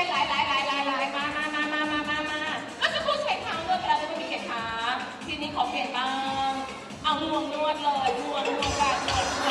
มาก็จะพูดใช้เท้านวดไปแล้วจะไม่มีเข็มขาทีนี้ขอเปลี่ยนบ้างเอางวงนวดเลยงวงแบบนวด